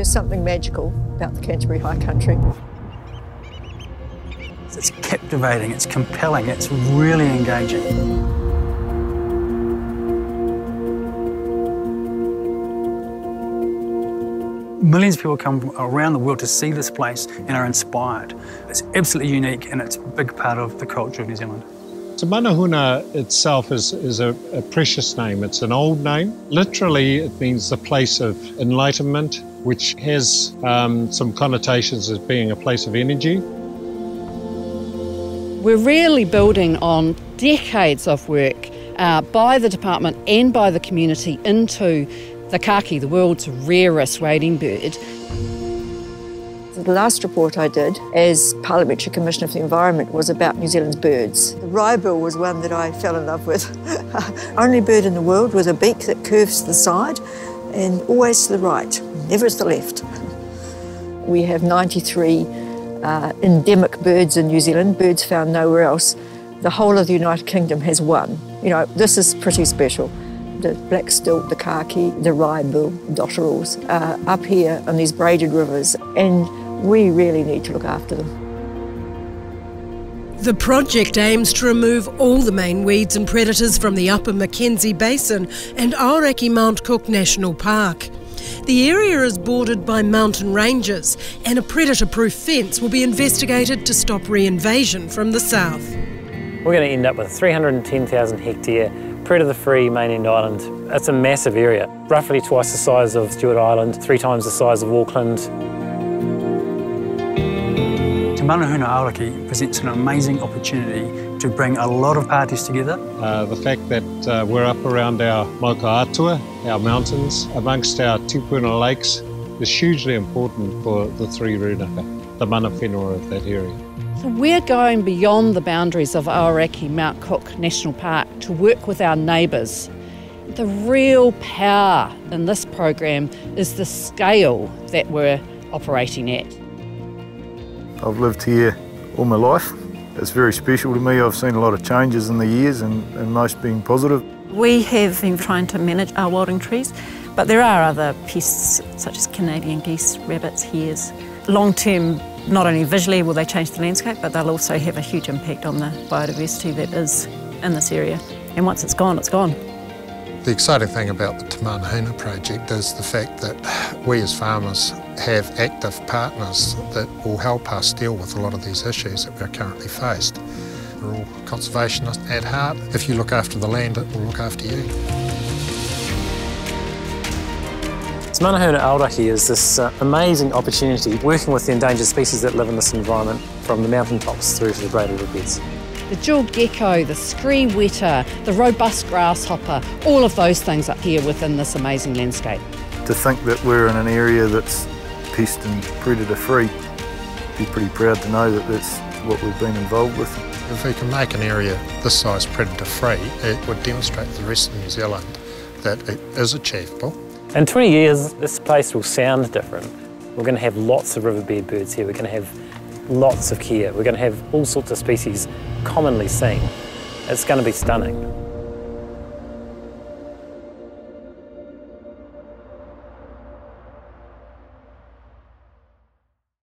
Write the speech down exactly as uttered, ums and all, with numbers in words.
There's something magical about the Canterbury High Country. It's captivating, it's compelling, it's really engaging. Millions of people come from around the world to see this place and are inspired. It's absolutely unique and it's a big part of the culture of New Zealand. So Manahuna itself is, is a, a precious name. It's an old name. Literally, it means the place of enlightenment, which has um, some connotations as being a place of energy. We're really building on decades of work uh, by the department and by the community into the kakī, the world's rarest wading bird. The last report I did as Parliamentary Commissioner for the Environment was about New Zealand's birds. The wrybill was one that I fell in love with. Only bird in the world with a beak that curves to the side and always to the right, never to the left. We have ninety-three uh, endemic birds in New Zealand, birds found nowhere else. The whole of the United Kingdom has one. You know, this is pretty special. The black stilt, the kakī, the wrybill, dotterels, uh, up here on these braided rivers, and we really need to look after them. The project aims to remove all the main weeds and predators from the Upper Mackenzie basin and Aoraki Mount Cook National Park. The area is bordered by mountain ranges and a predator-proof fence will be investigated to stop re-invasion from the south. We're going to end up with three hundred ten thousand hectare predator-free mainland island. It's a massive area, roughly twice the size of Stewart Island, three times the size of Auckland. Manahuna Aoraki presents an amazing opportunity to bring a lot of parties together. Uh, the fact that uh, we're up around our Mauka, our mountains, amongst our tupuna lakes, is hugely important for the three rūnaka, the mana whenua of that area. So we're going beyond the boundaries of Aoraki Mount Cook National Park to work with our neighbours. The real power in this program is the scale that we're operating at. I've lived here all my life. It's very special to me. I've seen a lot of changes in the years and, and most being positive. We have been trying to manage our wilding trees, but there are other pests such as Canadian geese, rabbits, hares. Long term, not only visually will they change the landscape, but they'll also have a huge impact on the biodiversity that is in this area. And once it's gone, it's gone. The exciting thing about the Te Manahuna project is the fact that we as farmers have active partners that will help us deal with a lot of these issues that we're currently faced. We're all conservationists at heart. If you look after the land, it will look after you. Te Manahuna Aoraki is this uh, amazing opportunity working with the endangered species that live in this environment from the mountaintops through to the braided riverbeds. The jewel gecko, the scree weta, the robust grasshopper, all of those things up here within this amazing landscape. To think that we're in an area that's pest and predator free, be pretty proud to know that that's what we've been involved with. If we can make an area this size predator free, it would demonstrate to the rest of New Zealand that it is achievable. In twenty years, this place will sound different. We're going to have lots of riverbed birds here. We're going to have lots of care. We're going to have all sorts of species commonly seen. It's going to be stunning.